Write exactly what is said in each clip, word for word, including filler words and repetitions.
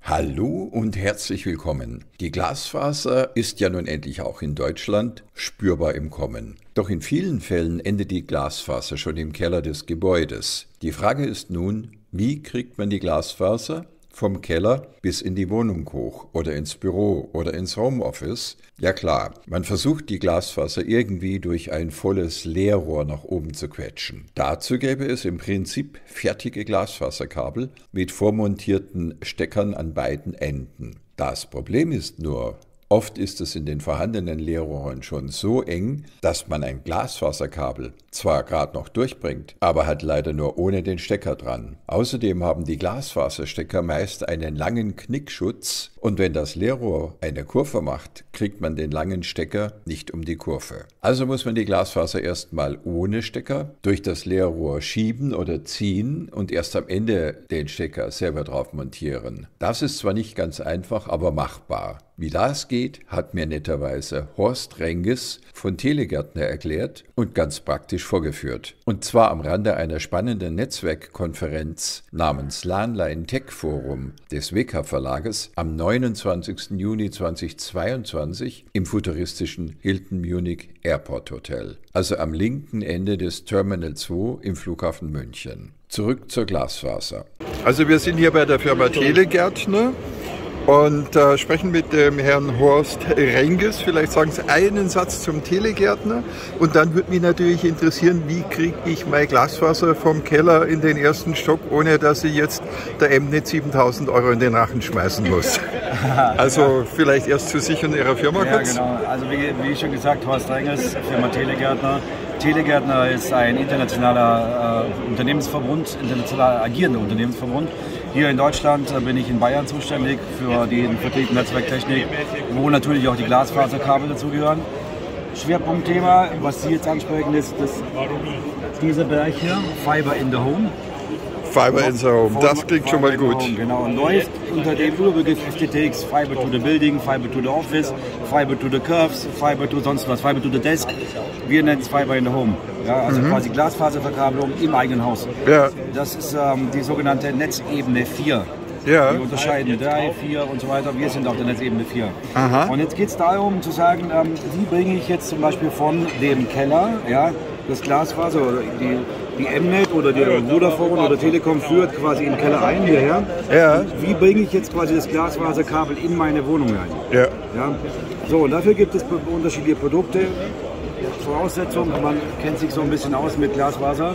Hallo und herzlich willkommen. Die Glasfaser ist ja nun endlich auch in Deutschland spürbar im Kommen. Doch in vielen Fällen endet die Glasfaser schon im Keller des Gebäudes. Die Frage ist nun, wie kriegt man die Glasfaser vom Keller bis in die Wohnung hoch oder ins Büro oder ins Homeoffice? Ja klar, man versucht die Glasfaser irgendwie durch ein volles Leerrohr nach oben zu quetschen. Dazu gäbe es im Prinzip fertige Glasfaserkabel mit vormontierten Steckern an beiden Enden. Das Problem ist nur, oft ist es in den vorhandenen Leerrohren schon so eng, dass man ein Glasfaserkabel zwar gerade noch durchbringt, aber hat leider nur ohne den Stecker dran. Außerdem haben die Glasfaserstecker meist einen langen Knickschutz und wenn das Leerrohr eine Kurve macht, kriegt man den langen Stecker nicht um die Kurve. Also muss man die Glasfaser erstmal ohne Stecker durch das Leerrohr schieben oder ziehen und erst am Ende den Stecker selber drauf montieren. Das ist zwar nicht ganz einfach, aber machbar. Wie das geht, hat mir netterweise Horst Renges von Telegärtner erklärt und ganz praktisch vorgeführt. Und zwar am Rande einer spannenden Netzwerkkonferenz namens LANline Tech Forum des W K Verlages am neunundzwanzigsten Juni zweitausendzweiundzwanzig im futuristischen Hilton Munich Airport Hotel, also am linken Ende des Terminal zwei im Flughafen München. Zurück zur Glasfaser. Also wir sind hier bei der Firma Telegärtner und äh, sprechen mit dem Herrn Horst Renges. Vielleicht sagen Sie einen Satz zum Telegärtner und dann würde mich natürlich interessieren, wie kriege ich meine Glasfaser vom Keller in den ersten Stock, ohne dass ich jetzt der Mnet siebentausend Euro in den Rachen schmeißen muss. Also vielleicht erst zu sich und Ihrer Firma ja, kurz. Genau. Also wie, wie schon gesagt, Horst Renges, Firma Telegärtner. Telegärtner ist ein internationaler äh, Unternehmensverbund, international agierender Unternehmensverbund. Hier in Deutschland äh, bin ich in Bayern zuständig für den Vertrieb Netzwerktechnik, wo natürlich auch die Glasfaserkabel dazugehören. Schwerpunktthema, was Sie jetzt ansprechen, ist das, dieser Bereich hier, Fiber in the Home. Fiber in the Home, das klingt schon mal gut. Genau, und läuft unter dem Überbegriff F T T X, Fiber to the Building, Fiber to the Office, Fiber to the Curves, Fiber to sonst was, Fiber to the Desk. Wir nennen es Fiber in the Home. Ja, also mhm. quasi Glasfaserverkabelung im eigenen Haus. Ja. Das ist ähm, die sogenannte Netzebene vier. Ja. Wir unterscheiden drei, vier und so weiter. Wir sind auf der Netzebene vier. Aha. Und jetzt geht es darum zu sagen, ähm, wie bringe ich jetzt zum Beispiel von dem Keller, ja, das Glasfaser oder die, die Mnet oder die Vodafone oder Telekom führt quasi in den Keller ein hierher. Ja. Wie bringe ich jetzt quasi das Glasfaserkabel in meine Wohnung rein? Ja. Ja. So, und dafür gibt es unterschiedliche Produkte. Voraussetzung, man kennt sich so ein bisschen aus mit Glasfaser.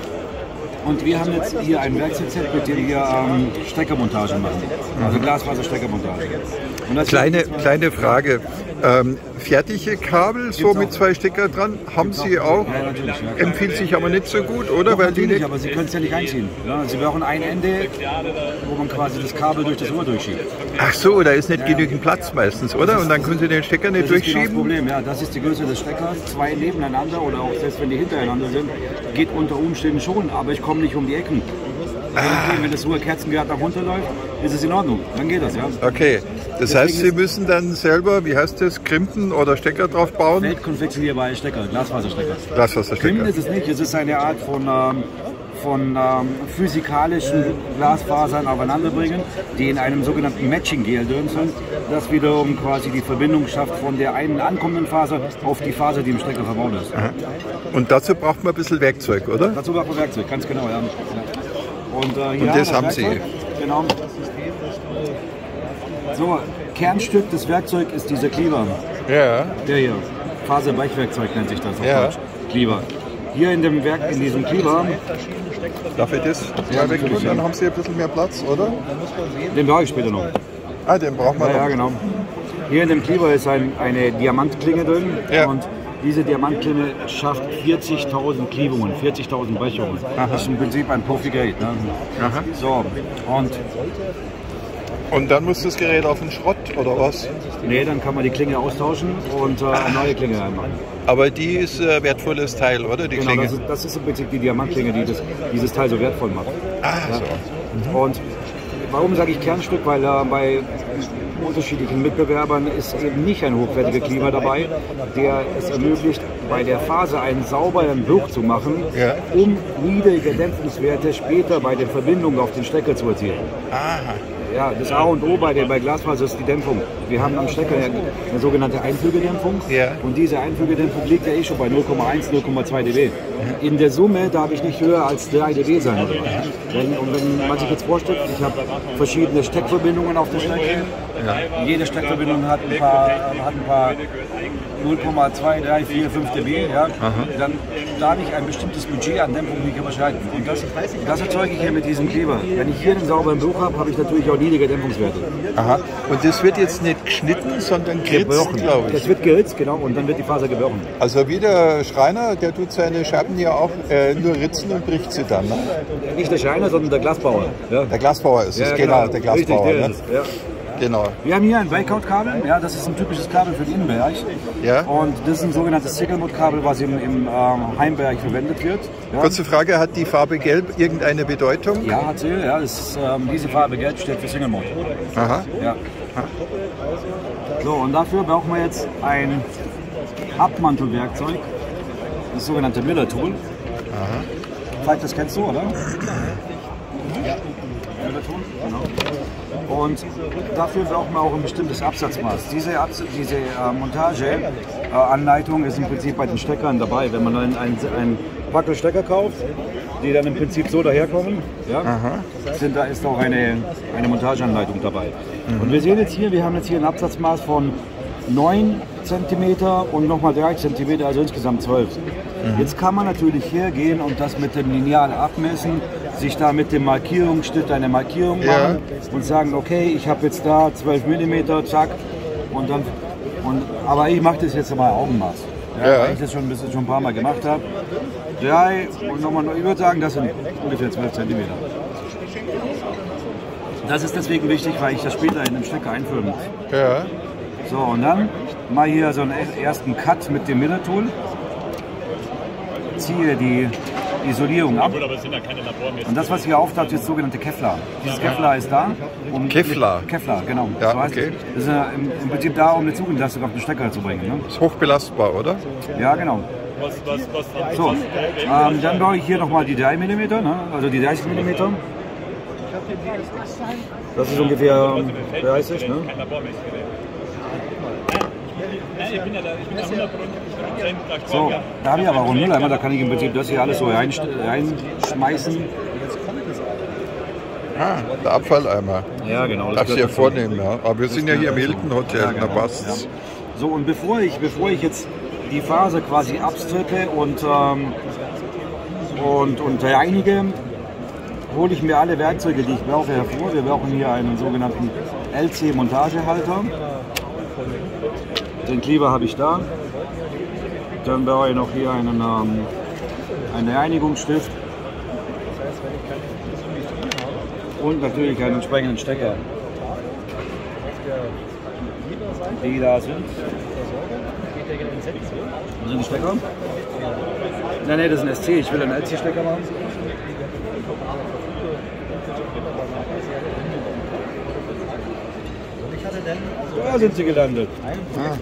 Und wir haben jetzt hier ein Werkzeugset, mit dem wir ähm, Steckermontagen machen, also Glasfaser-Steckermontage. Kleine, kleine Frage, ähm, fertige Kabel, so mit zwei Stecker dran, haben Sie auch? Ja, natürlich. Ja. Empfiehlt sich aber nicht so gut, oder? Doch, Weil natürlich, die nicht... aber Sie können es ja nicht einziehen. Ja, Sie brauchen ein Ende, wo man quasi das Kabel durch das Rohr durchschiebt. Ach so, da ist nicht ja, genügend Platz meistens, oder? Und dann können Sie den Stecker nicht das durchschieben? Das ist genau das Problem, ja. Das ist die Größe des Steckers. Zwei nebeneinander oder auch selbst wenn die hintereinander sind, geht unter Umständen schon, aber ich komme nicht um die Ecken. Ah. Wenn das Rohr Kerzengrad nach runterläuft, ist es in Ordnung. Dann geht das, ja. Okay. Das Deswegen heißt, Sie müssen dann selber, wie heißt das, Krimpen oder Stecker drauf bauen? Feldkonfektionierbare Stecker, Glasfaserstecker. Glasfaserstecker. Krimpen ist es nicht, es ist eine Art von, ähm, von ähm, physikalischen Glasfasern aufeinanderbringen, die in einem sogenannten Matching-Gel drin sind, das wiederum quasi die Verbindung schafft von der einen ankommenden Faser auf die Faser, die im Stecker verbaut ist. Aha. Und dazu braucht man ein bisschen Werkzeug, oder? Dazu braucht man Werkzeug, ganz genau, ja. Und, äh, Und das, das haben Werkzeug, Sie? Genau. So, Kernstück des Werkzeugs ist dieser Cleaver. Ja. Der hier. Faserbrechwerkzeug nennt sich das auf ja. Deutsch. Cleaver. Hier in dem Werk, in diesem Cleaver. Darf ich das ja, wegtun? Dann haben Sie ein bisschen mehr Platz, oder? Den brauche ich später noch. Ah, den brauchen wir ja, noch. Ja, genau. Hier in dem Cleaver ist ein, eine Diamantklinge drin. Ja. Und diese Diamantklinge schafft vierzigtausend Cleavungen, vierzigtausend Brechungen. Aha. Das ist im Prinzip ein Profi-Gerät. Ne? Aha. So, und Und dann muss das Gerät auf den Schrott, oder was? Nee, dann kann man die Klinge austauschen und äh, eine neue Klinge reinmachen. Aber die ist ein äh, wertvolles Teil, oder? Die genau, Klinge? Das ist, das ist im Prinzip die Diamantklinge, die das, dieses Teil so wertvoll macht. Ah, ja. so. Mhm. Und warum sage ich Kernstück? Weil äh, bei unterschiedlichen Mitbewerbern ist eben nicht ein hochwertiger Cleaver dabei, der es ermöglicht, bei der Phase einen sauberen Bruch zu machen, ja. um niedrige Dämpfungswerte später bei der Verbindung auf den Stecker zu erzielen. Aha. Ja, das A und O bei, der, bei Glasfaser ist die Dämpfung. Wir haben am Stecker eine sogenannte Einfügedämpfung. Ja. Und diese Einfügedämpfung liegt ja eh schon bei null Komma eins, null Komma zwei dB. In der Summe darf ich nicht höher als drei dB sein. Wenn, und wenn man sich jetzt vorstellt, ich habe verschiedene Steckverbindungen auf der Strecke. Ja. Jede Steckverbindung hat ein paar, hat ein paar null Komma zwei, drei, vier, fünf dB. Ja. Dann darf ich ein bestimmtes Budget an Dämpfung nicht überschreiten. Und das, das erzeuge ich hier mit diesem Kleber. Wenn ich hier einen sauberen Bruch habe, habe ich natürlich auch niedrige Dämpfungswerte. Aha. Und das wird jetzt nicht geschnitten, sondern geritzt, glaube ich. Das wird geritzt, genau, und dann wird die Faser gebrochen. Also wie der Schreiner, der tut seine Scherben ja auch äh, nur ritzen und bricht sie dann, ne? Nicht der Schreiner, sondern der Glasbauer. Ja. Der Glasbauer ist es, ja, genau, genau, der Glasbauer. Richtig, der ne? ist es, ja. Genau. Wir haben hier ein Breakout-Kabel, ja, das ist ein typisches Kabel für den Innenbereich. Ja. Und das ist ein sogenanntes Single-Mode-Kabel, was im, im ähm, Heimbereich verwendet wird. Ja. Kurze Frage, hat die Farbe Gelb irgendeine Bedeutung? Ja, hat sie. Ja, das ist, ähm, diese Farbe Gelb steht für Single-Mode. Aha. Ja. So, und dafür brauchen wir jetzt ein Abmantelwerkzeug, das sogenannte Miller-Tool. Aha. Vielleicht das kennst du, oder? Ja. Miller-Tool, genau. Und dafür brauchen wir auch ein bestimmtes Absatzmaß. Diese, Abs diese äh, Montageanleitung äh, ist im Prinzip bei den Steckern dabei. Wenn man einen, einen, einen Wackelstecker kauft, die dann im Prinzip so daherkommen, ja, sind, da ist auch eine, eine Montageanleitung dabei. Mhm. Und wir sehen jetzt hier, wir haben jetzt hier ein Absatzmaß von neun Zentimeter und nochmal drei Zentimeter, also insgesamt zwölf. Mhm. Jetzt kann man natürlich hergehen und das mit dem Lineal abmessen, sich da mit dem Markierungsschnitt eine Markierung machen, ja, und sagen, okay, ich habe jetzt da zwölf Millimeter, zack, und dann, und, aber ich mache das jetzt mal Augenmaß, ja, ja, weil ich das schon ein bisschen schon ein paar Mal gemacht habe. Drei und nochmal, ich würde sagen, das sind ungefähr zwölf Zentimeter. Das ist deswegen wichtig, weil ich das später in den Stecker einführen muss. Ja. So, und dann mache ich hier so einen ersten Cut mit dem Miller-Tool, ziehe die Isolierung ab. Und das, was hier auftaucht, ist das sogenannte Kevlar. Dieses Kevlar ist da. Um Kevlar? Kevlar, genau. Ja, so heißt okay. Das ist ja im, im Prinzip da, um eine Zugentlastung auf den Stecker zu bringen. Ne? Ist hochbelastbar, oder? Ja, genau. So, ähm, dann baue ich hier nochmal die drei Millimeter, ne? Also die dreißig Millimeter. Das ist ungefähr dreißig, ne? So, da habe ich aber auch einen Mülleimer, da kann ich im Prinzip das hier alles so reinschmeißen. Ah, der Abfalleimer. Ja, genau. Darfst du ja vornehmen, ja. Aber wir sind ja hier im Hilton Hotel, ja, genau, da passt's. ja. So, und bevor ich, bevor ich jetzt die Faser quasi abstrippe und, ähm, und, und reinige, hole ich mir alle Werkzeuge, die ich brauche, hervor. Wir brauchen hier einen sogenannten L C-Montagehalter. Den Kleber habe ich da. Dann brauche ich noch hier einen, ähm, einen Reinigungsstift und natürlich einen entsprechenden Stecker. Die da sind. Wo sind die Stecker? Nein, nein, das ist ein S C. Ich will einen L C-Stecker machen. Da sind sie gelandet. Ah.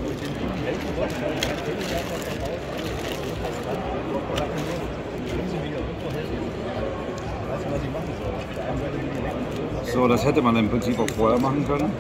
So, das hätte man im Prinzip auch vorher machen können.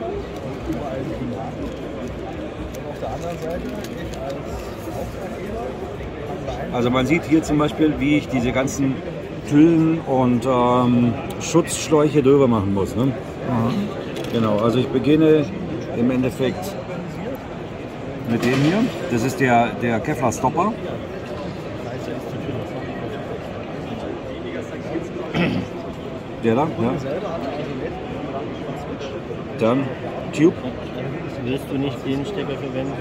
Also man sieht hier zum Beispiel, wie ich diese ganzen Hüllen und ähm, Schutzschläuche drüber machen muss. Ne? Mhm. Genau, also ich beginne im Endeffekt mit dem hier. Das ist der, der Kevlar Stopper. Der da, ja. Dann Tube. Willst du nicht den Stecker verwenden?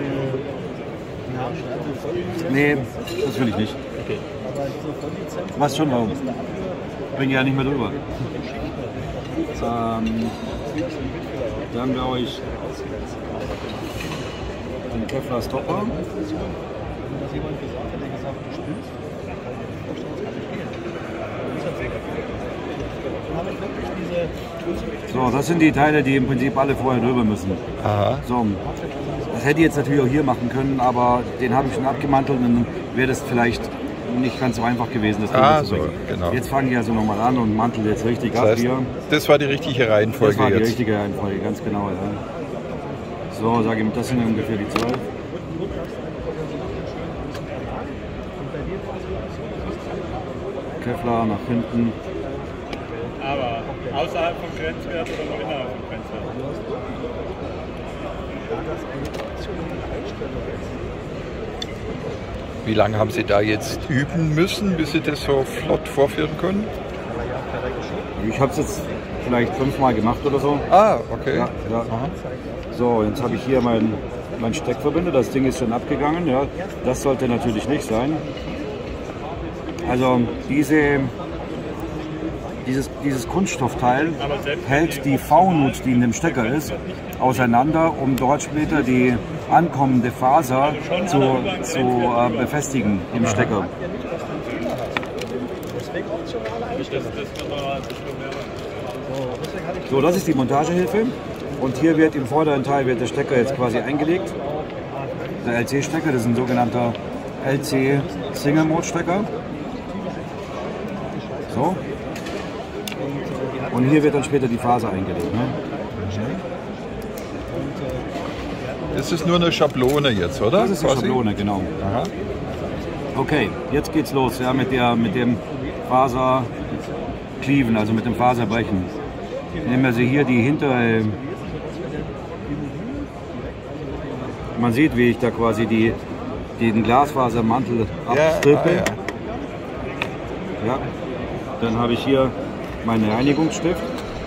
Nee, das will ich nicht. Okay. Was schon, warum? Ich bin ja nicht mehr drüber. Ähm, dann brauche ich den Kevlar Stopper. So, das sind die Teile, die im Prinzip alle vorher drüber müssen. Aha. So, das hätte ich jetzt natürlich auch hier machen können, aber den habe ich schon abgemantelt und dann wäre das vielleicht nicht ganz so einfach gewesen, das Ding Ah, zu so, bringen. genau. Jetzt fangen die also nochmal an und manteln jetzt richtig Das ab heißt, hier. das war die richtige Reihenfolge Das war die jetzt. richtige Reihenfolge, ganz genau. Ja. So, sage ihm, das sind ungefähr die zwölf. Kevlar nach hinten. Aber außerhalb vom Grenzwert oder noch innerhalb vom Grenzwert? Wie lange haben Sie da jetzt üben müssen, bis Sie das so flott vorführen können? Ich habe es jetzt vielleicht fünfmal gemacht oder so. Ah, okay. Ja, ja. So, jetzt habe ich hier meinen mein Steckverbinder. Das Ding ist schon abgegangen. Ja. Das sollte natürlich nicht sein. Also diese, dieses, dieses Kunststoffteil hält die V-Nut, die in dem Stecker ist, auseinander, um dort später die ankommende Faser zu, zu äh, befestigen im Stecker. So, das ist die Montagehilfe und hier wird im vorderen Teil wird der Stecker jetzt quasi eingelegt. Der L C-Stecker, das ist ein sogenannter L C Single Mode Stecker. So. Und hier wird dann später die Faser eingelegt. Ne? Das ist nur eine Schablone jetzt, oder? Das ist eine Quasi? Schablone, genau. Aha. Okay, jetzt geht's los, ja, mit, der, mit dem Faser Cleaven, also mit dem Faserbrechen. Nehmen wir sie hier die hintere. Man sieht, wie ich da quasi die, den Glasfasermantel abstrippe. Ja, ah, ja. Ja. Dann habe ich hier meinen Reinigungsstift.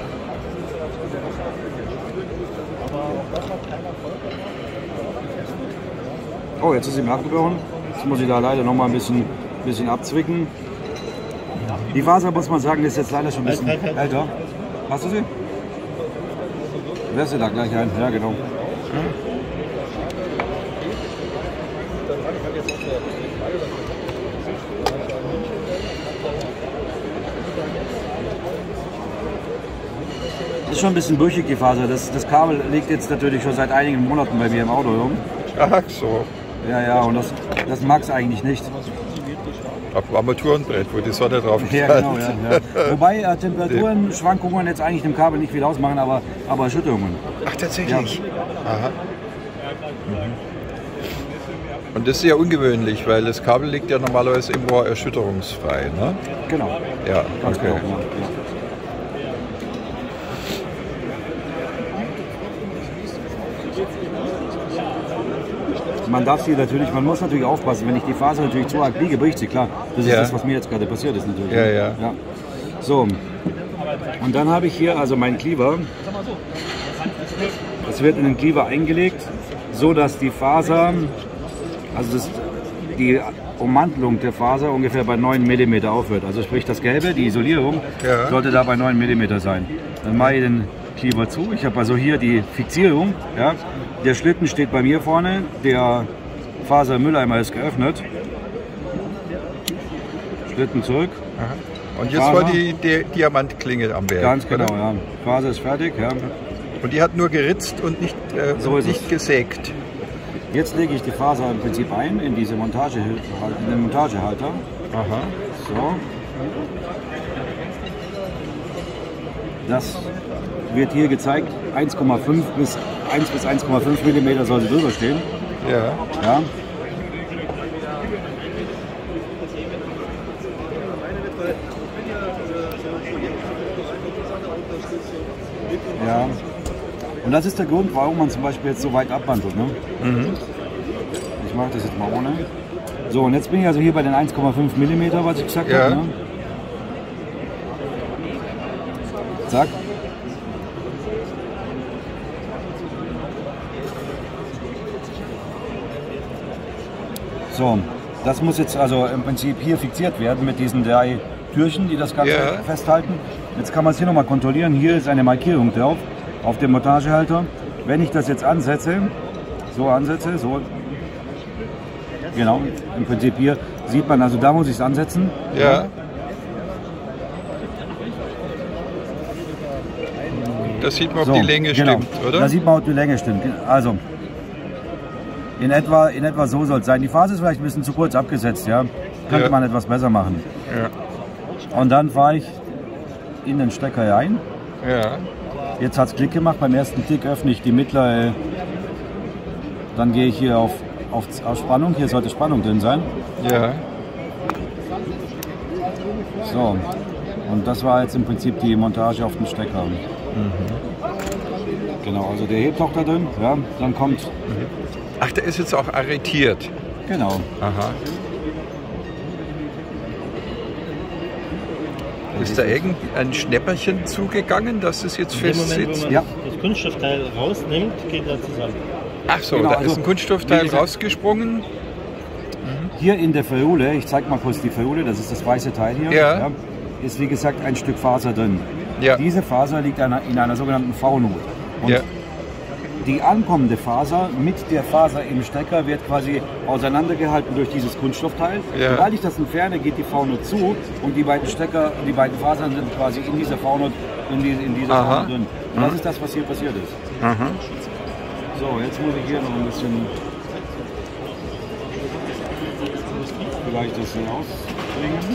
Oh, jetzt ist sie mir abgebrochen. Jetzt muss ich da leider noch mal ein bisschen, bisschen abzwicken. Die Faser, muss man sagen, ist jetzt leider schon ein bisschen älter. Hast du sie? Wärst du da gleich ein? Ja, genau. Ist schon ein bisschen brüchig, die Faser. Das, das Kabel liegt jetzt natürlich schon seit einigen Monaten bei mir im Auto rum. Ach so. Ja, ja, und das, das mag es eigentlich nicht. Auf dem Armaturenbrett, wo die Sonne drauf Ja, knallt. genau, ja, ja. Wobei äh, Temperaturenschwankungen jetzt eigentlich dem Kabel nicht viel ausmachen, aber, aber Erschütterungen. Ach, tatsächlich? Aha. Und das ist ja ungewöhnlich, weil das Kabel liegt ja normalerweise im Rohr erschütterungsfrei, ne? Genau. Ja, Ganz okay. genau. Ja, ja. Man darf sie natürlich, man muss natürlich aufpassen, wenn ich die Faser natürlich zu arg biege, bricht sie, klar. Das ist Ja. das, was mir jetzt gerade passiert ist natürlich. Ja, ja. ja. So, und dann habe ich hier also meinen Cleaver. Das wird in den Cleaver eingelegt, so dass die Faser, also das, die Ummantelung der Faser ungefähr bei neun Millimeter aufhört. Also sprich das Gelbe, die Isolierung, Ja. sollte da bei neun Millimeter sein. Dann mache ich den Cleaver zu. Ich habe also hier die Fixierung. Ja. Der Schlitten steht bei mir vorne, der Fasermülleimer ist geöffnet. Schlitten zurück. Und jetzt Faser. war die, die Diamantklinge am Werk. Ganz genau, oder? ja. Faser ist fertig. Ja. Und die hat nur geritzt und nicht, äh, So ist nicht es. gesägt. Jetzt lege ich die Faser im Prinzip ein in diese Montage, in den Montagehalter. Aha. So. Das wird hier gezeigt, eins Komma fünf bis eins bis eins Komma fünf Millimeter soll sie drüber stehen. Ja. Ja. Ja. Und das ist der Grund, warum man zum Beispiel jetzt so weit abwandelt. Ne? Ich mache das jetzt mal ohne. So, und jetzt bin ich also hier bei den eins Komma fünf Millimeter, was ich gesagt Ja. habe. Ne? Zack. So, das muss jetzt also im Prinzip hier fixiert werden mit diesen drei Türchen, die das Ganze Ja. festhalten. Jetzt kann man es hier nochmal kontrollieren. Hier ist eine Markierung drauf auf dem Montagehalter. Wenn ich das jetzt ansetze, so ansetze, so, genau, im Prinzip hier sieht man, also da muss ich es ansetzen. Ja. Das sieht man, ob So, die Länge genau. stimmt, oder? Da sieht man, ob die Länge stimmt. Also, in etwa, in etwa so soll es sein. Die Phase ist vielleicht ein bisschen zu kurz abgesetzt, ja. könnte Ja. man etwas besser machen. Ja. Und dann fahre ich in den Stecker rein. Ja. Jetzt hat es Klick gemacht. Beim ersten Klick öffne ich die mittlere. Dann gehe ich hier auf, auf, auf Spannung. Hier sollte Spannung drin sein. Ja. So. Und das war jetzt im Prinzip die Montage auf dem Stecker. Mhm. Genau, also der hebt auch da drin. Ja, dann kommt. Ach, der ist jetzt auch arretiert. Genau. Aha. Ist da irgendein Schnäpperchen zugegangen, dass es jetzt In dem fest Moment, wo sitzt? man Ja. das Kunststoffteil rausnimmt, geht er zusammen. Ach so, Genau, da also, ist ein Kunststoffteil wie gesagt- rausgesprungen. Hier in der Ferule, ich zeige mal kurz die Ferule, das ist das weiße Teil hier, Ja. ist wie gesagt ein Stück Faser drin. Ja. Diese Faser liegt einer, in einer sogenannten V-Not. Und Ja. die ankommende Faser mit der Faser im Stecker wird quasi auseinandergehalten durch dieses Kunststoffteil. Ja. Sobald ich das entferne, geht die V-Not zu und die beiden Stecker, die beiden Fasern sind quasi in dieser V-Not, in, die, in dieser Aha. V-Not drin. Und das ist das, was hier passiert ist. Aha. So, jetzt muss ich hier noch ein bisschen vielleicht das hier ausbringen.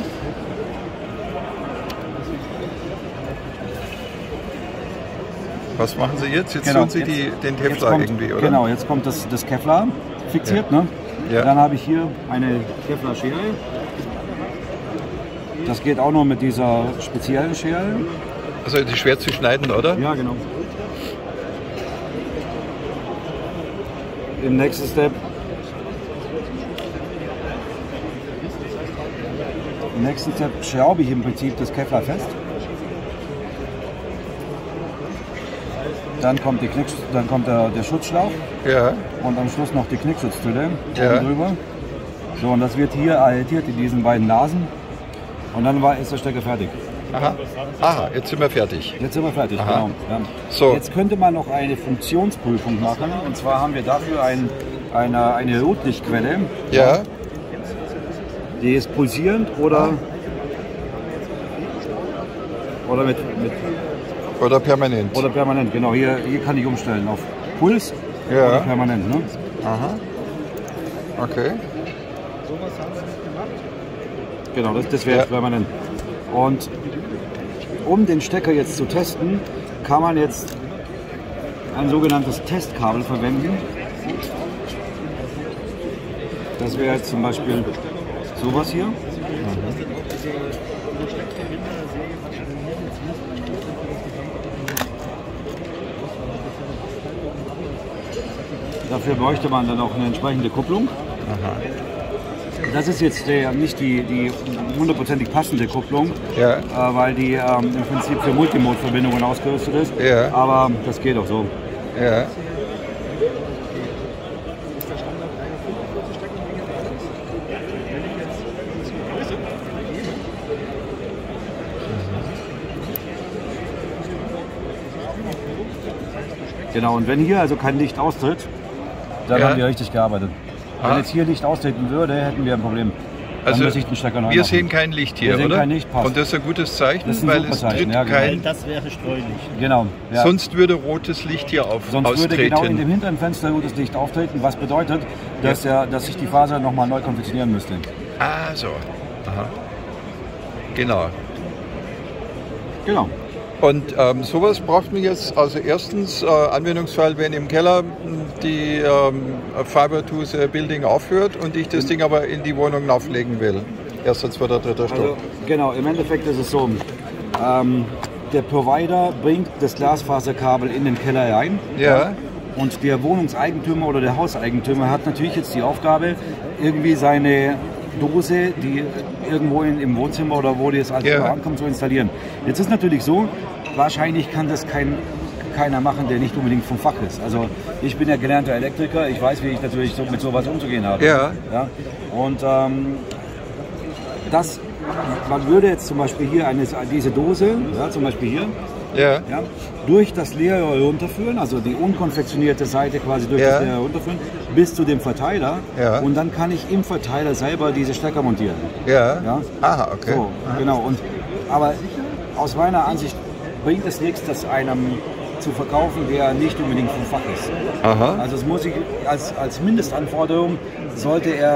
Was machen Sie jetzt? Jetzt Genau, tun Sie jetzt- die, den Jetzt Kevlar kommt, irgendwie, oder? Genau, jetzt kommt das, das Kevlar fixiert. Ne? Ja. Dann habe ich hier eine Kevlar-Schere. Das geht auch noch mit dieser speziellen Schere. Also die ist schwer zu schneiden, oder? Ja, genau. Im nächsten Step. Im nächsten Step schraube ich im Prinzip das Kevlar fest. Dann kommt, die Knick, dann kommt der, der Schutzschlauch Ja. und am Schluss noch die Knickschutztülle Ja. oben drüber. So, und das wird hier arretiert in diesen beiden Nasen. Und dann war, ist der Stecker fertig. Aha. Aha, jetzt sind wir fertig. Jetzt sind wir fertig, Aha. genau. Ja. So. Jetzt könnte man noch eine Funktionsprüfung machen. Und zwar haben wir dafür ein, eine, eine Rotlichtquelle. Ja. Die ist pulsierend oder, oder, mit, mit, Oder permanent. oder permanent. Genau, hier, hier kann ich umstellen auf Puls Ja. oder permanent. Ne? Aha. Okay. Genau, das, das wäre Ja. jetzt permanent. Und um den Stecker jetzt zu testen, kann man jetzt ein sogenanntes Testkabel verwenden. Das wäre jetzt zum Beispiel sowas hier. Dafür bräuchte man dann auch eine entsprechende Kupplung. Das ist jetzt der, nicht die, die hundertprozentig passende Kupplung, Ja. äh, weil die ähm, im Prinzip für Multimode-Verbindungen ausgerüstet ist. Ja. Aber das geht auch so. Ja. Genau, und wenn hier also kein Licht austritt, dann Ja. haben wir richtig gearbeitet. Ah. Wenn jetzt hier Licht austreten würde, hätten wir ein Problem. Dann Also müsste ich den Stecker neu wir machen. sehen kein Licht hier, Wir sehen oder? kein Licht, passt. Und das ist ein gutes Zeichen, Das ist ein weil super es Zeichen, tritt ja, genau. Weil kein... das wäre Streulicht. Genau. Ja. Sonst würde rotes Licht hier auf, Sonst würde austreten. genau in dem hinteren Fenster rotes Licht auftreten, was bedeutet, dass, ja. dass ich die Faser nochmal neu konfektionieren müsste. Ah, so. Aha. Genau. Genau. Und ähm, sowas braucht man jetzt, also erstens, äh, Anwendungsfall, wenn im Keller die ähm, Fiber to the Building aufhört und ich das Ding aber in die Wohnung auflegen will. Erster, zweiter, dritter Stock. Also, genau, im Endeffekt ist es so, ähm, der Provider bringt das Glasfaserkabel in den Keller rein. Ja. Und der Wohnungseigentümer oder der Hauseigentümer hat natürlich jetzt die Aufgabe, irgendwie seine Dose, die irgendwo in, im Wohnzimmer oder wo die jetzt als Ja. ankommt, zu installieren. Jetzt ist natürlich so, wahrscheinlich kann das kein, keiner machen, der nicht unbedingt vom Fach ist. Also ich bin ja gelernter Elektriker, ich weiß, wie ich natürlich so mit sowas umzugehen habe. Ja. Ja? Und ähm, das, man würde jetzt zum Beispiel hier eine, diese Dose, ja, zum Beispiel hier, Ja. ja, durch das Leerrohr runterführen, also die unkonfektionierte Seite quasi durch Ja. das Leerrohr runterführen, bis zu dem Verteiler. Ja. Und dann kann ich im Verteiler selber diese Stecker montieren. Ja. Ja. Aha, okay. So, genau. Und, aber aus meiner Ansicht bringt es nichts, das einem zu verkaufen, der nicht unbedingt vom Fach ist. Aha. Also es muss ich, als, als Mindestanforderung sollte er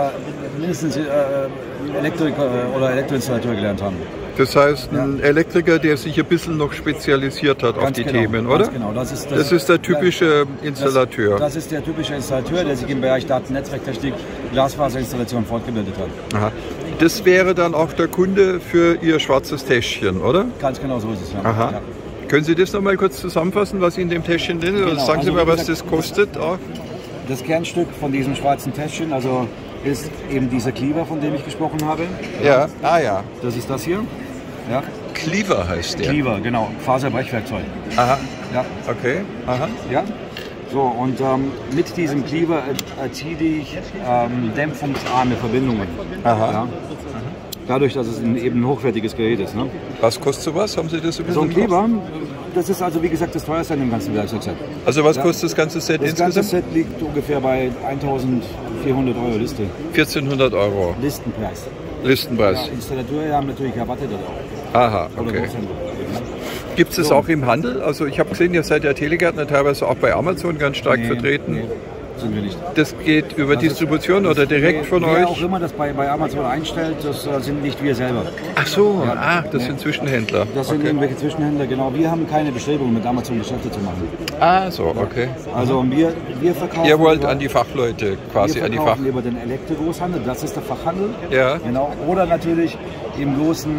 mindestens äh, Elektriker oder Elektroinstallateur gelernt haben. Das heißt, ein ja. Elektriker, der sich ein bisschen noch spezialisiert hat ganz auf die genau, Themen, oder? Ganz genau. Das ist, das, das ist der typische Installateur. Das, das ist der typische Installateur, der sich im Bereich Daten-Netzwerktechnik, Glasfaserinstallation fortgebildet hat. Aha. Das wäre dann auch der Kunde für Ihr schwarzes Täschchen, oder? Ganz genau so ist es, ja. Aha. Ja. Können Sie das noch mal kurz zusammenfassen, was in dem Täschchen drin ist? Genau. Sagen Sie also, mal, was das kostet auch. Das Kernstück von diesem schwarzen Täschchen, also ist eben dieser Cleaver, von dem ich gesprochen habe. Ja, ah ja. Das ist das hier. Ja. Cleaver heißt der? Cleaver, genau. Faserbrechwerkzeug. Aha. Ja. Okay. Aha. Ja. So, und ähm, mit diesem Cleaver erziele ich ähm, dämpfungsarme Verbindungen. Aha. Ja. Dadurch, dass es ein, eben ein hochwertiges Gerät ist. Ne? Was kostet sowas? Haben Sie das ein bisschen So ein Cleaver, das ist also wie gesagt das teuerste an dem ganzen Werkzeugset. Also was ja. kostet das ganze Set das insgesamt? Das ganze Set liegt ungefähr bei eintausendvierhundert Euro Liste. vierzehnhundert Euro. Listenpreis. Listenpreis. Ja, Installateure haben natürlich Rabatte darauf. Aha, okay. Gibt es das so. auch im Handel? Also ich habe gesehen, ihr seid ja Telegärtner teilweise auch bei Amazon ganz stark nee, vertreten. Nee. Sind wir nicht. Das geht über das Distribution ist, oder direkt von wer euch? Wer auch immer das bei, bei Amazon einstellt, das uh, sind nicht wir selber. Ach so, ja, ah, das nee. sind Zwischenhändler. Das sind okay. irgendwelche Zwischenhändler, genau. Wir haben keine Bestrebungen, mit Amazon Geschäfte zu machen. Ah, so, okay. Also wir, wir verkaufen... Ihr wollt über, an die Fachleute quasi, wir an die Fach... verkaufen über den Elektrogroßhandel, das ist der Fachhandel. Ja. Genau. Oder natürlich im großen...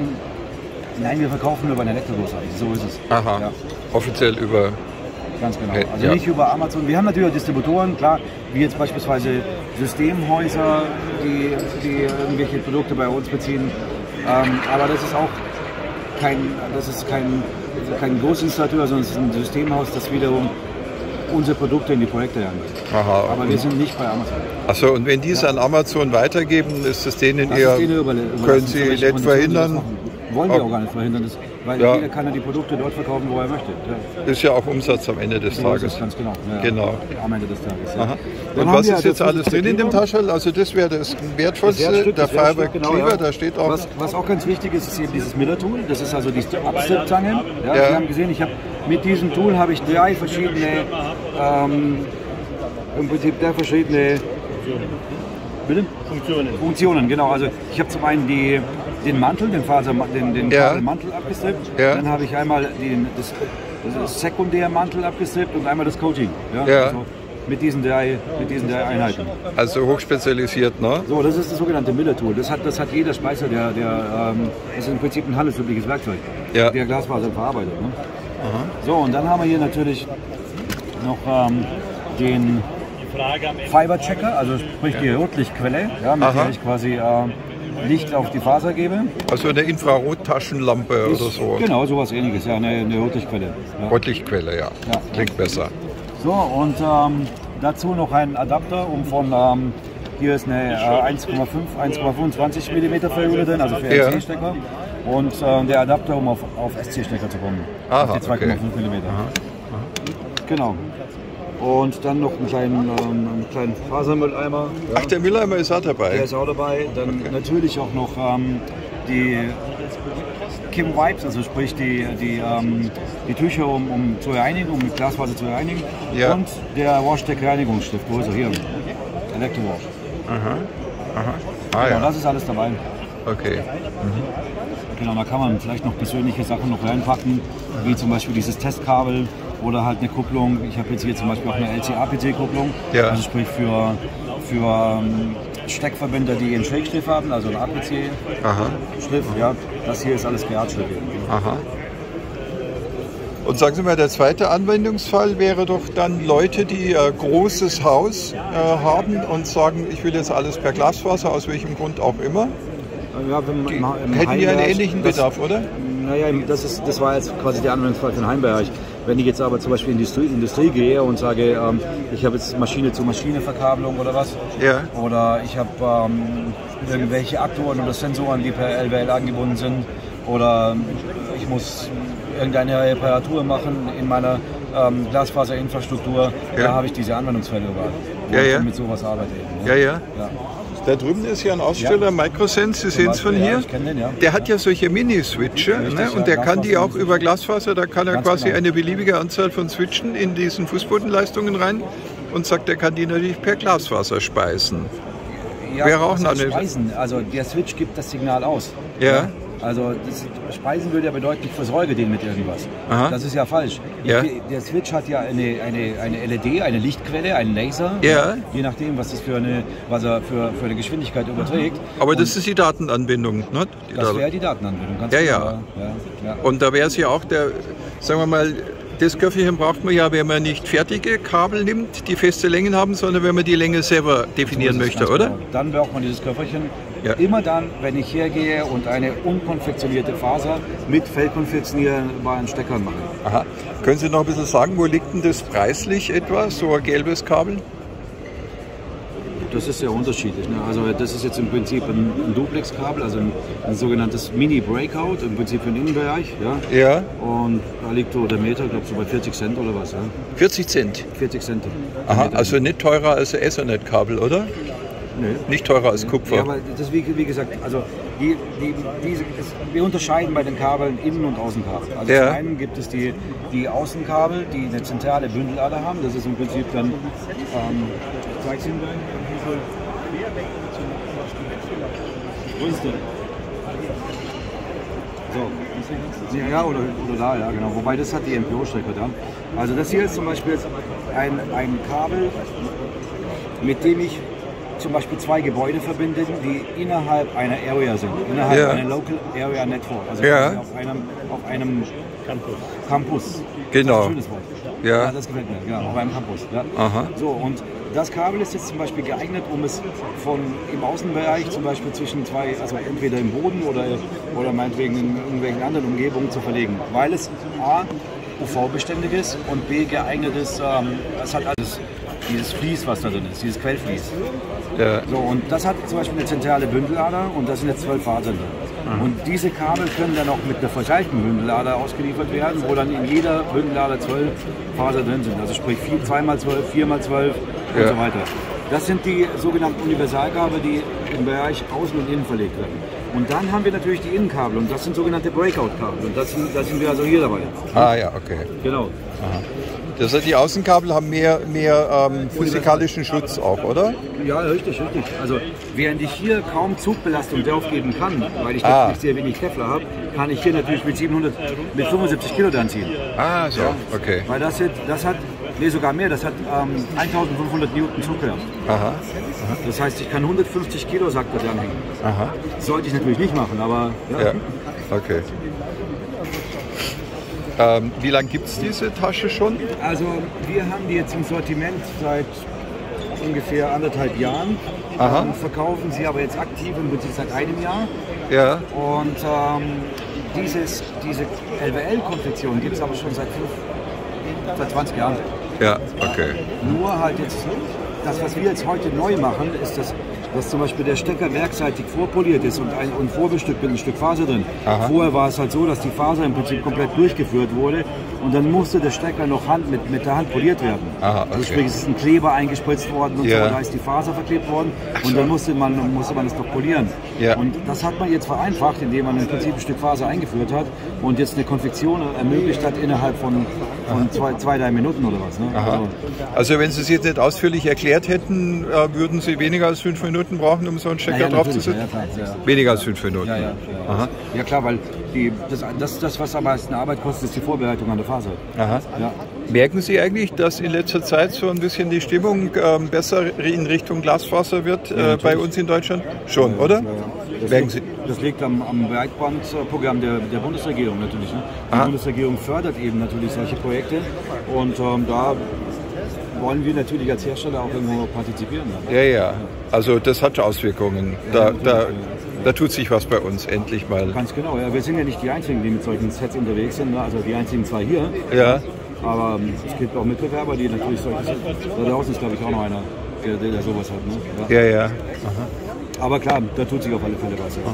Nein, wir verkaufen über den Elektrogroßhandel, so ist es. Aha, ja. Offiziell über... Ganz genau. Also ja. nicht über Amazon. Wir haben natürlich Distributoren, klar, wie jetzt beispielsweise Systemhäuser, die, die irgendwelche Produkte bei uns beziehen. Ähm, aber das ist auch kein, das ist kein, kein Großinstallateur, sondern es ist ein Systemhaus, das wiederum unsere Produkte in die Projekte anbietet. Aha. Aber wir sind nicht bei Amazon. Achso, und wenn die es ja. an Amazon weitergeben, ist es denen das eher, ist denen überle- können Sie nicht verhindern? Wollen wir auch gar nicht verhindern, das, weil ja. jeder kann ja die Produkte dort verkaufen, wo er möchte. Ja. Ist ja auch Umsatz am Ende des so Tages. Ganz genau. Ja, genau. Am Ende des Tages. Ja. Und was ist jetzt alles drin in dem Taschel? Also das wäre das wertvollste, das Stück, der Fiber Cleaver, genau, ja. da steht auch... Was, was auch ganz wichtig ist, ist eben dieses Miller-Tool. Das ist also die Abstrip-Zange. Ja, ja. Sie haben gesehen, ich habe mit diesem Tool habe ich drei verschiedene, ähm, im Prinzip drei verschiedene... Bitte? Funktionen. Funktionen, genau. Also ich habe zum einen die, den Mantel, den Faser, den, den ja. Mantel abgestrippt. Ja. Dann habe ich einmal den, das, das Sekundärmantel abgestrippt und einmal das Coating. Ja? Ja. Also mit, diesen drei, mit diesen drei Einheiten. Also hochspezialisiert, ne? So, das ist das sogenannte Miller-Tool. Das hat, das hat jeder Speicher, der, der ähm, das ist im Prinzip ein handelsübliches Werkzeug, ja. der Glasfaser verarbeitet. Ne? So, und dann haben wir hier natürlich noch ähm, den Fiber-Checker, also sprich die Rotlichtquelle, ja, mit der ich quasi äh, Licht auf die Faser gebe. Also eine Infrarottaschenlampe ist, oder so. Genau, sowas ähnliches, ja, eine, eine Rotlichtquelle. Ja. Rotlichtquelle, ja. ja. Klingt besser. So, und ähm, dazu noch ein Adapter, um von, ähm, hier ist eine äh, eins Komma fünf, eins Komma fünfundzwanzig Millimeter Feriode drin, also für ja. L C-Stecker. Und äh, der Adapter, um auf, auf S C-Stecker zu kommen, Aha, auf die zwei Komma fünf okay. Millimeter. Aha. Aha. Genau. Und dann noch einen kleinen, ähm, einen kleinen Fasermülleimer. Ja. Ach, der Mülleimer ist auch dabei? Der ist auch dabei. Dann okay. natürlich auch noch ähm, die Kim Wipes, also sprich die, die, ähm, die Tücher, um, um zu reinigen, um mit Glasfaser zu reinigen. Ja. Und der Washtec-Reinigungsstift, wo ist er? Hier, Electrowash. Aha. Aha. Ah, genau, ja. das ist alles dabei. Okay. Mhm. Genau, da kann man vielleicht noch persönliche Sachen noch reinpacken, wie zum Beispiel dieses Testkabel oder halt eine Kupplung. Ich habe jetzt hier zum Beispiel auch eine L C A P T-Kupplung, ja. also sprich für, für ähm, Steckverbinder, die einen Schrägschliff haben, also einen A P C-Schliff. Ja, das hier ist alles Gerhardt-Schliff. Aha. Und sagen Sie mal, der zweite Anwendungsfall wäre doch dann Leute, die ein großes Haus äh, haben und sagen, ich will jetzt alles per Glasfaser, aus welchem Grund auch immer. Ja, wenn, die im, im hätten ja einen ähnlichen das, Bedarf, oder? Naja, das, ist, das war jetzt quasi der Anwendungsfall für den Heimbereich. Wenn ich jetzt aber zum Beispiel in die Industrie, Industrie gehe und sage, ähm, ich habe jetzt Maschine-zu-Maschine-Verkabelung oder was, ja. oder ich habe ähm, irgendwelche Aktoren oder Sensoren, die per L W L angebunden sind, oder ich muss irgendeine Reparatur machen in meiner ähm, Glasfaserinfrastruktur, ja. da habe ich diese Anwendungsfälle überall, wo ja, ich ja. mit sowas arbeite. Eben, ja, ja. ja. ja. Da drüben ist ja ein Aussteller, ja. Microsense, Sie sehen es von hier. Ja, den, ja. Der hat ja solche Mini-Switche, ne? Und der kann die auch über Glasfaser, da kann er Ganz quasi genau. eine beliebige Anzahl von Switchen in diesen Fußbodenleistungen rein und sagt, er kann die natürlich per Glasfaser speisen. Ja, wäre auch das heißt eine... Speisen. Also der Switch gibt das Signal aus. Ja. Also das Speisen würde ja bedeuten, ich versorge den mit irgendwas. Aha. Das ist ja falsch. Ja. Ich, der Switch hat ja eine, eine, eine L E D, eine Lichtquelle, einen Laser. Ja. Je nachdem, was, das für eine, was er für, für eine Geschwindigkeit überträgt. Aber das Und ist die Datenanbindung, ne? Die das da- wäre die Datenanbindung. Ganz Ja, genau. ja. ja, ja. Und da wäre es ja auch der, sagen wir mal, das Köfferchen braucht man ja, wenn man nicht fertige Kabel nimmt, die feste Längen haben, sondern wenn man die Länge selber definieren So ist es, möchte, ganz oder? genau. Dann braucht man dieses Köfferchen. Ja. Immer dann, wenn ich hergehe und eine unkonfektionierte Faser mit fehlkonfektionierbaren Steckern mache. Aha. Können Sie noch ein bisschen sagen, wo liegt denn das preislich etwa, so ein gelbes Kabel? Das ist sehr unterschiedlich. Ne? Also das ist jetzt im Prinzip ein, ein Duplex-Kabel, also ein, ein sogenanntes Mini-Breakout, im Prinzip für den Innenbereich. Ja? Ja. Und da liegt so der Meter, glaube ich, so bei vierzig Cent oder was. Ja? vierzig Cent. vierzig Cent. Aha, Meter. also nicht teurer als ein Ethernet-Kabel, oder? Nö. Nicht teurer als Kupfer. Ja, aber das wie, wie gesagt, also die, die, diese, es, wir unterscheiden bei den Kabeln Innen- und Außenkabel. Also Ja. zum einen gibt es die, die Außenkabel, die eine zentrale Bündelader haben. Das ist im Prinzip dann, ähm, ich zeig's Ihnen gleich. Wo ist der? So. Ja, ja, oder, oder da, ja, genau. Wobei das hat die M P O-Stecker da. Also das hier ist zum Beispiel ein, ein Kabel, mit dem ich zum Beispiel zwei Gebäude verbinde, die innerhalb einer Area sind, innerhalb Ja. einer Local Area Network, also Ja. quasi auf einem, auf einem Campus. Campus. Genau. Das ist ein schönes Wort. Ja. Das gefällt mir, genau, auf einem Campus. Ja. Aha. So, und das Kabel ist jetzt zum Beispiel geeignet, um es von im Außenbereich zum Beispiel zwischen zwei, also entweder im Boden oder, oder meinetwegen in irgendwelchen anderen Umgebungen zu verlegen, weil es A, U V-beständig ist und B, geeignet ist, ähm, es hat alles dieses Vlies, was da drin ist, dieses Quellvlies. Ja. So, und das hat zum Beispiel eine zentrale Bündelader und da sind jetzt zwölf Fasern drin. Und diese Kabel können dann auch mit einer verteilten Bündelader ausgeliefert werden, wo dann in jeder Bündelader zwölf Fasern drin sind. Also sprich zwei mal zwölf, vier mal zwölf und Ja. so weiter. Das sind die sogenannten Universalkabel, die im Bereich Außen und Innen verlegt werden. Und dann haben wir natürlich die Innenkabel und das sind sogenannte Breakout-Kabel. Und das sind, da sind wir also hier dabei. Ah ja, okay. Genau. Das heißt, die Außenkabel haben mehr, mehr ähm, physikalischen Schutz auch, oder? Ja, richtig, richtig. Also während ich hier kaum Zugbelastung drauf geben kann, weil ich Ah. natürlich sehr wenig Kevlar habe, kann ich hier natürlich mit siebenhundert, mit fünfundsiebzig Kilo dran ziehen. Ah, so, okay. Weil das, hat, das hat, nee sogar mehr, das hat ähm, eintausendfünfhundert Newton Zugkraft. Aha, Das heißt, ich kann hundertfünfzig Kilo Sack da dranhängen. aha, Sollte ich natürlich nicht machen, aber ja. ja, okay. Ähm, wie lange gibt es diese Tasche schon? Also wir haben die jetzt im Sortiment seit ungefähr anderthalb Jahren. Aha. Ähm, verkaufen sie aber jetzt aktiv im Prinzip seit einem Jahr. Ja, Und ähm, dieses, diese L W L-Konfektion gibt es aber schon seit, fünf, seit zwanzig Jahren. ja, okay. Nur halt jetzt, das was wir jetzt heute neu machen, ist, dass, dass zum Beispiel der Stecker werkseitig vorpoliert ist und, ein, und vorbestückt mit einem Stück Faser drin. Aha. Vorher war es halt so, dass die Faser im Prinzip komplett durchgeführt wurde und dann musste der Stecker noch Hand, mit, mit der Hand poliert werden. Aha, okay. Also sprich, es ist ein Kleber eingespritzt worden und Ja. so, da ist die Faser verklebt worden und dann musste man, musste man es doch polieren. Ja. Und das hat man jetzt vereinfacht, indem man im Prinzip ein Stück Faser eingeführt hat und jetzt eine Konfektion ermöglicht hat innerhalb von, von zwei, zwei, drei Minuten oder was. Ne? Also, Also wenn Sie es jetzt nicht ausführlich erklärt hätten, äh, würden Sie weniger als fünf Minuten brauchen, um so einen Stecker ja, drauf zu natürlich, setzen? ja, ja, klar, ja. Weniger als fünf Minuten? Ja, ja, ja. Aha. Ja klar, weil die, das, das, das, was am meisten Arbeit kostet, ist die Vorbereitung an der Faser. Aha. Ja. Merken Sie eigentlich, dass in letzter Zeit so ein bisschen die Stimmung ähm, besser in Richtung Glasfaser wird äh, bei uns in Deutschland? Schon, oder? Ja, ja. Das, Merken liegt, Sie? das liegt am, am Breitbandprogramm der, der Bundesregierung natürlich. Ne? Die Aha. Bundesregierung fördert eben natürlich solche Projekte und ähm, da wollen wir natürlich als Hersteller auch irgendwo partizipieren. Ne? Ja, ja. Also das hat Auswirkungen. Da, da, da tut sich was bei uns, endlich mal. Ganz genau, ja. Wir sind ja nicht die Einzigen, die mit solchen Sets unterwegs sind, ne? Also die einzigen zwei hier. Ja, Aber ähm, es gibt auch Mitbewerber, die natürlich solche Sets. Da draußen ist, glaube ich, auch noch einer, der, der, der sowas hat. Ne? Ja. ja, ja. Aber klar, da tut sich auf alle Fälle was.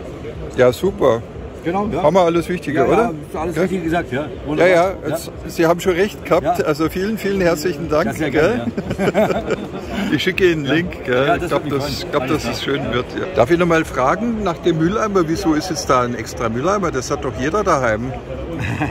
Ja, Ja, super. genau, ja. Haben wir alles Wichtige, ja, oder? Ja, alles Gell? richtig gesagt, ja. Ja, Wunderbar. ja, jetzt, Sie haben schon recht gehabt. Ja. Also vielen, vielen herzlichen Dank. Ja, sehr gell? gerne, Ich schicke Ihnen einen Link. Gell? Ja, das ich glaube, würde mich dass, freuen. glaub, dass Alles es schön wird. Ja. Darf ich noch mal fragen nach dem Mülleimer? Wieso ist jetzt da ein extra Mülleimer? Das hat doch jeder daheim.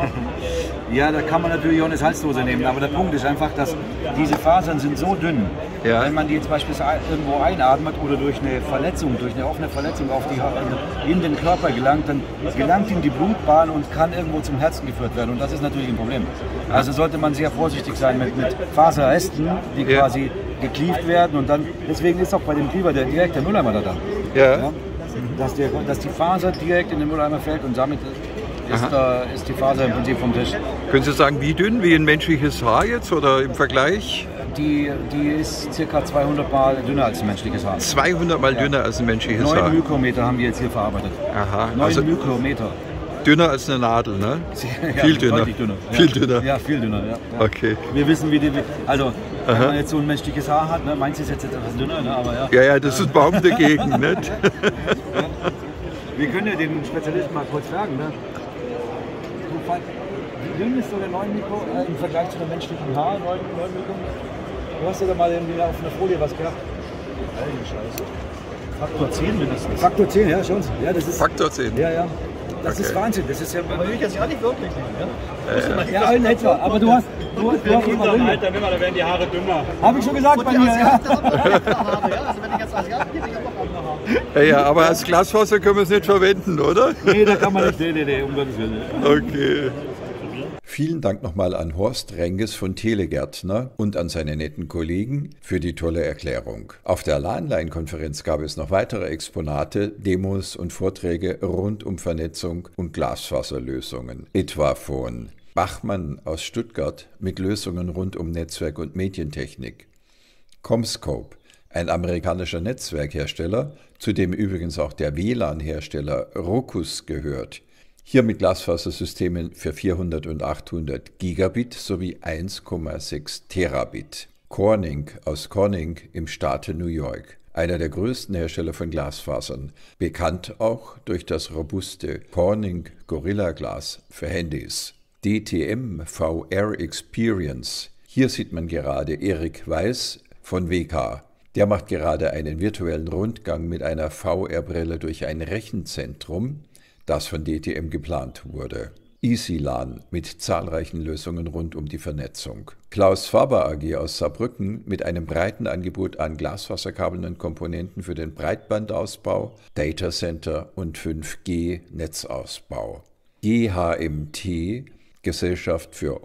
Ja, da kann man natürlich auch eine Salzdose nehmen, aber der Punkt ist einfach, dass diese Fasern sind so dünn, Ja. Wenn man die zum Beispiel irgendwo einatmet oder durch eine Verletzung, durch eine offene Verletzung auf die, in den Körper gelangt, dann gelangt in die Blutbahn und kann irgendwo zum Herzen geführt werden. Und das ist natürlich ein Problem. Also sollte man sehr vorsichtig sein mit, mit Faserästen, die Ja. quasi geklieft werden. Und dann, deswegen ist auch bei dem Klieber der direkt der Mülleimer da. Ja. Ja? Dass, der, dass die Faser direkt in den Mülleimer fällt und damit ist, äh, ist die Faser im Prinzip vom Tisch. Können Sie sagen, wie dünn, wie ein menschliches Haar jetzt oder im Vergleich? Die, die ist ca. zweihundert Mal dünner als ein menschliches Haar. zweihundert Mal dünner als ein menschliches Neun Haar. Mikrometer haben wir jetzt hier verarbeitet. Aha, Neun also Mikrometer. dünner als eine Nadel, ne? Ja, Viel dünner. deutlich dünner. Ja. Viel dünner. Ja, viel dünner. Ja. Ja. Okay. Wir wissen, wie die. Also, wenn Aha. man jetzt so ein menschliches Haar hat, ne, meins ist jetzt etwas dünner, ne, aber ja. Ja, ja, das ist ein Baum dagegen, nicht? Wir können ja den Spezialisten mal kurz fragen. Ne? Wie dünn ist so der neun Mikro äh, im Vergleich zu einem menschlichen Haar? neun Mikro? Du hast ja da mal irgendwie auf einer Folie was gehabt. Heilige Scheiße. Faktor zehn mindestens. Faktor zehn, ja, schon. Ja, das ist, Faktor zehn. ja, ja. Das Okay. ist Wahnsinn. Das ist ja. Will ich jetzt auch nicht wirklich nehmen, ja? Ja, in etwa. Aber du hast. Du hast, du hast In immer unserem Rinde. Alter, wenn wir, da werden die Haare dünner. Habe ich schon gesagt bei mir. Ja. Also wenn ich jetzt Asiaten gehe, ich habe noch andere Haare. Ja, ja, aber als Glasfaser können wir es nicht verwenden, oder? Nee, da kann man nicht. Nee, nee, nee, um Gottes Willen. Okay. Vielen Dank nochmal an Horst Renges von Telegärtner und an seine netten Kollegen für die tolle Erklärung. Auf der LANline-Konferenz gab es noch weitere Exponate, Demos und Vorträge rund um Vernetzung und Glasfaserlösungen, etwa von Bachmann aus Stuttgart mit Lösungen rund um Netzwerk- und Medientechnik, Comscope, ein amerikanischer Netzwerkhersteller, zu dem übrigens auch der W L A N-Hersteller Ruckus gehört, hier mit Glasfasersystemen für vierhundert und achthundert Gigabit sowie eins Komma sechs Terabit. Corning aus Corning im Staate New York, einer der größten Hersteller von Glasfasern, bekannt auch durch das robuste Corning Gorilla Glas für Handys. D T M V R Experience, hier sieht man gerade Erik Weiß von W K. Der macht gerade einen virtuellen Rundgang mit einer V R-Brille durch ein Rechenzentrum, das von D T M geplant wurde. EasyLAN mit zahlreichen Lösungen rund um die Vernetzung. Klaus Faber A G aus Saarbrücken mit einem breiten Angebot an Glasfaserkabeln und Komponenten für den Breitbandausbau, Datacenter und fünf G Netzausbau. G H M T, Gesellschaft für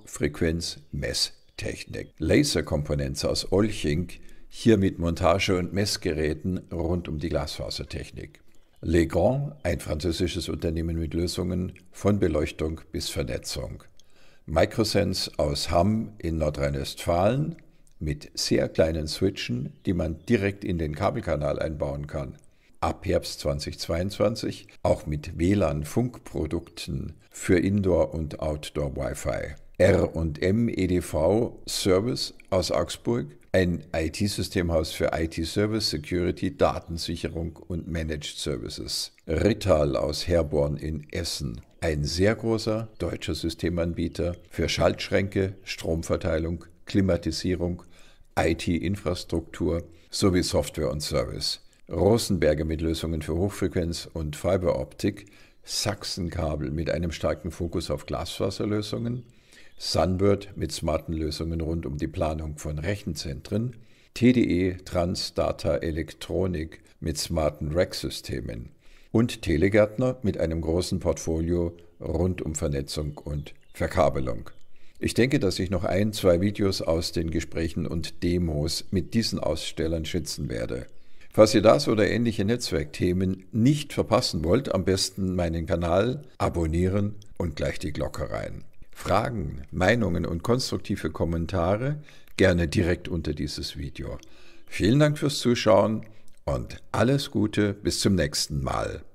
Hochfrequenz-Messtechnik. Laser Components aus Olching, hier mit Montage- und Messgeräten rund um die Glasfasertechnik. Legrand, ein französisches Unternehmen mit Lösungen von Beleuchtung bis Vernetzung. Microsense aus Hamm in Nordrhein-Westfalen mit sehr kleinen Switchen, die man direkt in den Kabelkanal einbauen kann. Ab Herbst zweitausendzweiundzwanzig auch mit W L A N-Funkprodukten für Indoor- und Outdoor-Wi-Fi. R und M E D V Service aus Augsburg, ein I T-Systemhaus für I T-Service, Security, Datensicherung und Managed Services. Rittal aus Herborn in Essen, ein sehr großer deutscher Systemanbieter für Schaltschränke, Stromverteilung, Klimatisierung, I T-Infrastruktur sowie Software und Service. Rosenberger mit Lösungen für Hochfrequenz- und Fiberoptik, Sachsenkabel mit einem starken Fokus auf Glasfaserlösungen, Sunbird mit smarten Lösungen rund um die Planung von Rechenzentren, T D E Transdata Elektronik mit smarten Rack-Systemen und Telegärtner mit einem großen Portfolio rund um Vernetzung und Verkabelung. Ich denke, dass ich noch ein, zwei Videos aus den Gesprächen und Demos mit diesen Ausstellern schätzen werde. Falls ihr das oder ähnliche Netzwerkthemen nicht verpassen wollt, am besten meinen Kanal abonnieren und gleich die Glocke rein. Fragen, Meinungen und konstruktive Kommentare gerne direkt unter dieses Video. Vielen Dank fürs Zuschauen und alles Gute bis zum nächsten Mal.